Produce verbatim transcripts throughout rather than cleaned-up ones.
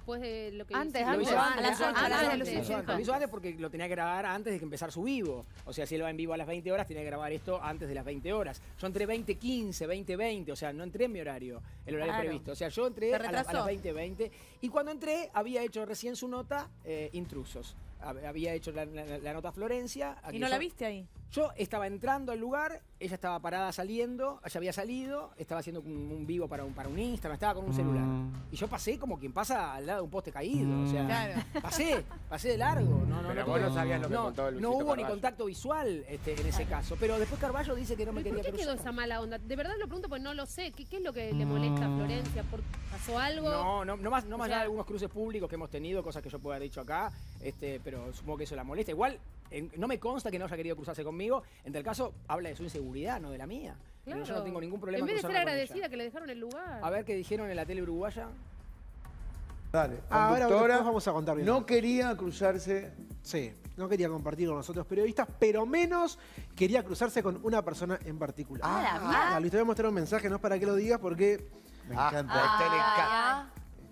después de lo que Antes, hiciste? antes, Lo hizo a las ocho, antes, a las antes, ocho. antes. Lo hizo antes. Lo hizo antes porque lo tenía que grabar antes de que empezar su vivo. O sea, si él va en vivo a las veinte horas, tenía que grabar esto antes de las veinte horas. Yo entré veinte quince, veinte veinte, o sea, no entré en mi horario, el horario Claro. previsto. O sea, yo entré Se a, la- a retrasó. las veinte veinte y cuando entré había hecho recién su nota eh, Intrusos. Hab- Había hecho la, la- la nota Florencia. ¿Y Aquí no yo- la viste ahí? Yo estaba entrando al lugar, ella estaba parada saliendo, ella había salido, estaba haciendo un, un vivo para un, para un Instagram, estaba con un celular. Y yo pasé como quien pasa al lado de un poste caído, o sea, Claro. pasé, pasé de largo. No, no, Pero no, vos tuve- no sabías lo que contó no Luisito hubo ni Carballo. contacto visual este, en ese caso. Pero después Carballo dice que no me ¿Pero quería ¿Por qué quedó cruzar. esa mala onda? De verdad lo pregunto porque no lo sé. ¿Qué, qué es lo que le molesta a Florencia? ¿Por- ¿Pasó algo? No, no, no más, no O más sea- allá de algunos cruces públicos que hemos tenido, cosas que yo puedo haber dicho acá, este, pero supongo que eso la molesta. Igual, en- no me consta que no haya querido cruzarse conmigo. En tal caso, habla de su inseguridad, no de la mía. Pero Claro. yo no tengo ningún problema En vez de ser cruzarme con agradecida ella. que le dejaron el lugar. A ver qué dijeron en la tele uruguaya. Dale, Ah, ahora conductora, después vamos a contar bien. no quería cruzarse. Sí, no quería compartir con nosotros periodistas, pero menos quería cruzarse con una persona en particular. Ah, la Ah, mierda. Luis, te voy a mostrar un mensaje, no es para que lo digas, porque... Me Ah, encanta. a este le encanta. Ah,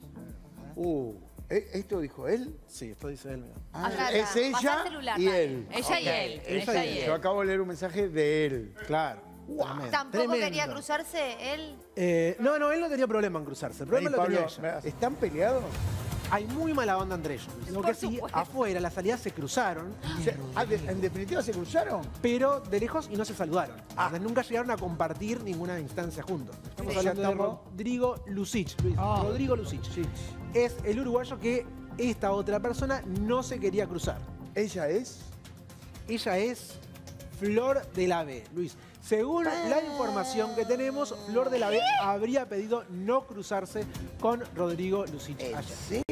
Uh, ¿e- ¿esto dijo él? Sí, esto dice él. mira. Ah, Acá, es acá. Pasá ella el celular, y dale. él. Ella y Ok. él. Ella Ella y y él. Yo él. acabo de leer un mensaje de él. Claro. Tremendo, ¿Tampoco tremendo. quería cruzarse él? Eh, no, no, él no tenía problema en cruzarse. El problema Ahí, lo Pablo, tenía ella. ¿están peleados? Hay muy mala onda entre ellos. Lo que Por sí, supuesto. afuera, la salida se cruzaron, O sea, ah, de- ¿En definitiva se cruzaron? pero de lejos y no se saludaron. Ah. O sea, nunca llegaron a compartir ninguna instancia juntos. Estamos Sí, hablando ya de estamos- Rodrigo Lucich. Luis. Ah. Rodrigo Lucich. Es el uruguayo que esta otra persona no se quería cruzar. ¿Ella es? Ella es Flor de la B, Luis. Según la información que tenemos, Flor de la B habría pedido no cruzarse con Rodrigo Lucich ¿En ayer. serio?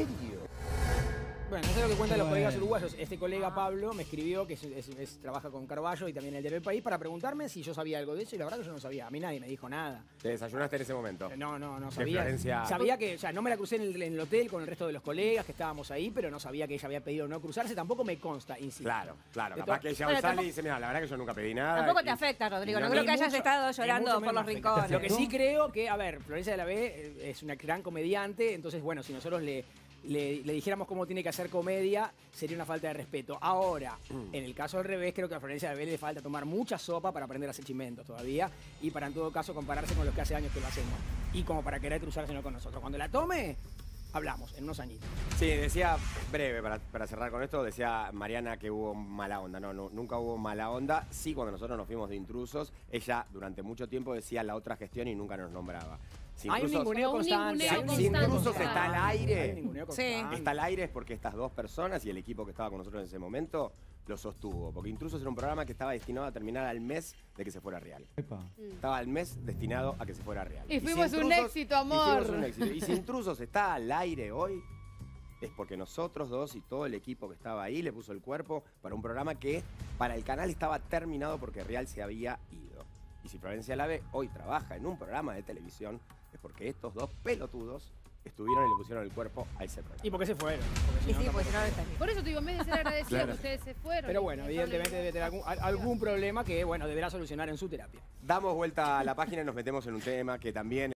Bueno, eso es lo que cuentan los colegas uruguayos. Este colega Pablo me escribió, que es- es- es- trabaja con Carballo y también el diario El País, para preguntarme si yo sabía algo de eso y la verdad que yo no sabía. A mí nadie me dijo nada. Te desayunaste en ese momento. No, no, no Que sabía. Florencia- Sabía que, o sea, no me la crucé en el, en el hotel con el resto de los colegas que estábamos ahí, pero no sabía que ella había pedido no cruzarse. Tampoco me consta, insisto. Claro, claro. De Capaz to- que ella Bueno, hoy sale tampoco- y dice, mira, la verdad que yo nunca pedí nada. Tampoco y- te afecta, Rodrigo. y No no- creo Ni que hayas mucho- estado ni llorando mucho por menos los me afecta. rincones. Lo que sí creo que, a ver, Florencia de la B eh, es una gran comediante, entonces, bueno, si nosotros le, le, le dijéramos cómo tiene que hacer comedia, sería una falta de respeto. Ahora, en el caso al revés, creo que a Florencia de la B le falta tomar mucha sopa para aprender a hacer chimentos todavía y para, en todo caso, compararse con los que hace años que lo hacemos. Y como para querer cruzarse no con nosotros. Cuando la tome, hablamos, en unos añitos. Sí, decía, breve, para, para cerrar con esto, decía Mariana que hubo mala onda. No, no, nunca hubo mala onda. Sí, cuando nosotros nos fuimos de intrusos, ella durante mucho tiempo decía la otra gestión y nunca nos nombraba. Si Hay un Intrusos- ninguneo Un constante. ninguneo hay un si constante. Intrusos claro. está al Hay un aire, ninguneo Sí. constante. está al aire es porque estas dos personas y el equipo que estaba con nosotros en ese momento lo sostuvo. Porque Intrusos era un programa que estaba destinado a terminar al mes de que se fuera real. Estaba al mes destinado a que se fuera real. Y si fuimos un Intrusos- éxito, y amor. fuimos un éxito. Y si Intrusos está al aire hoy, es porque nosotros dos y todo el equipo que estaba ahí le puso el cuerpo para un programa que para el canal estaba terminado porque Real se había ido. Y si Florencia Lave hoy trabaja en un programa de televisión, es porque estos dos pelotudos estuvieron y le pusieron el cuerpo a ese programa. ¿Y por qué se fueron? Porque si Y no, sí, tampoco pues si no, se no fueron. está Por eso te digo, en vez de ser agradecida Claro. que ustedes se fueron. Pero y bueno, dejaron el evidentemente debe tener algún, al- algún problema que, bueno, deberá solucionar en su terapia. Damos vuelta a la página y nos metemos en un tema que también